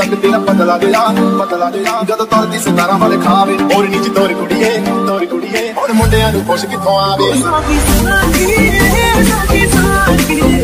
रंग तेरा पतला गया जदों तुरदी सितारा वाले खावे और नीच तोर कुड़िए और मुंडियां नूं खुश किथों आवे